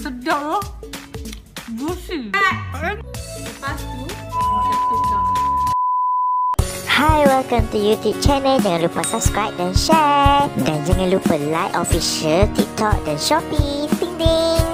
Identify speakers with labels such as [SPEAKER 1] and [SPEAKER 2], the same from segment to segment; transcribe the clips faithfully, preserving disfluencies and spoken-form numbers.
[SPEAKER 1] Sedap loh. Juicy.
[SPEAKER 2] Lepas tu dah tukar.
[SPEAKER 3] Hi, welcome to YouTube channel. Jangan lupa subscribe dan share. Dan jangan lupa like official TikTok dan Shopee. Ding ding.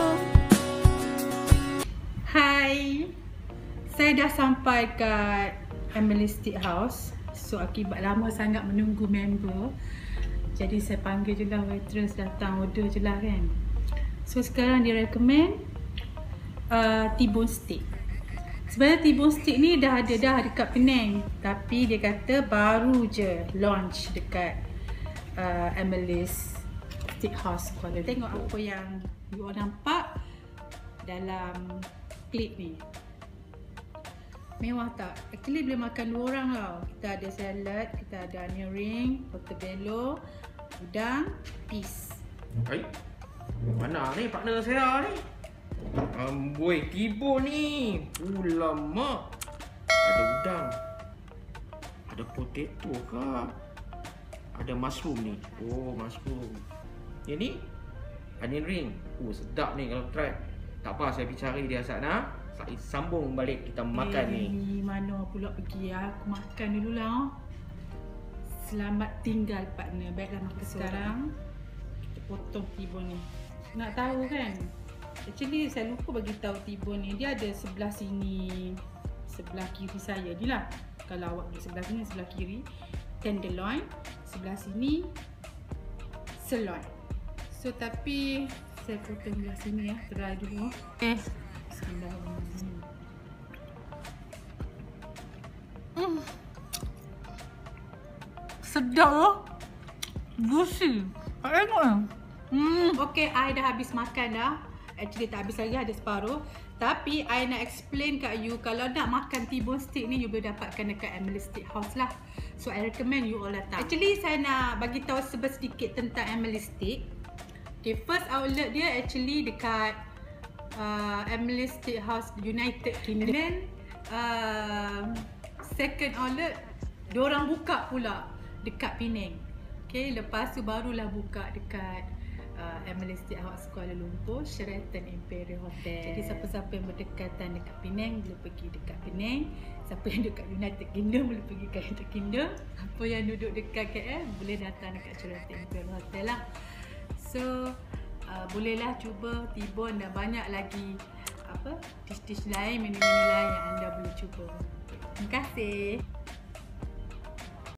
[SPEAKER 2] Hai. Saya dah sampai kat Emily Steakhouse. So akibat lama sangat menunggu member, jadi saya panggil je lah waitress datang order je lah kan. So sekarang dia recommend uh, T-bone steak. Sebenarnya T-bone steak ni dah ada dah dekat Penang, tapi dia kata baru je launch dekat uh, Emily's Steakhouse Kuala Lumpur. Tengok apa yang you all nampak dalam klip ni. Mewah tak? Actually boleh makan dua orang tau. Kita ada salad, kita ada onion ring, portobello, udang, peas.
[SPEAKER 4] Hai. Mana ni partner saya ni? Amboi, tiba ni. Ulama. Ada udang. Ada potato ke? Ada mushroom ni. Oh, mushroom. Yang ni onion ring. Oh, sedap ni kalau try. Tak apa, saya pergi cari dia sana. Sambung balik kita makan
[SPEAKER 2] eh,
[SPEAKER 4] ni.
[SPEAKER 2] Mana pula pergi ya? Aku makan dulu lah. Selamat tinggal partner. Baiklah makan sekarang. Kita potong T-bone ni. Nak tahu kan? Actually saya lupa bagi tahu T-bone ni. Dia ada sebelah sini, sebelah kiri saya ni lah. Kalau awak duduk sebelah sini, sebelah kiri tenderloin, sebelah sini sirloin. So tapi saya potong belah sini ya. Try dulu.
[SPEAKER 1] Eh,
[SPEAKER 2] Hmm.
[SPEAKER 1] sedap loh. Juicy. Tak tengok lah. Hmm.
[SPEAKER 2] Okay, I dah habis makan dah. Actually tak habis lagi, ada separuh. Tapi I nak explain kat you, kalau nak makan T-bone steak ni, you boleh dapatkan dekat Emily Steakhouse lah. So I recommend you all datang. Actually saya nak bagi tahu sedikit tentang Emily Steak. Okay, first outlet dia actually dekat Uh, Emily Steakhouse United Kingdom. And then uh, second outlet diorang buka pula dekat Penang. Okay, lepas tu barulah buka dekat uh, Emily Steakhouse Kuala Lumpur, Sheraton Imperial Hotel. Jadi siapa-siapa yang berdekatan dekat Penang boleh pergi dekat Penang. Siapa yang dekat United Kingdom boleh pergi kat United Kingdom. Siapa yang duduk dekat K L boleh datang dekat Sheraton Imperial Hotel lah. So Uh, bolehlah cuba T-bone dan banyak lagi apa dish-dish lain, menu-menu lain yang anda boleh cuba. Terima kasih.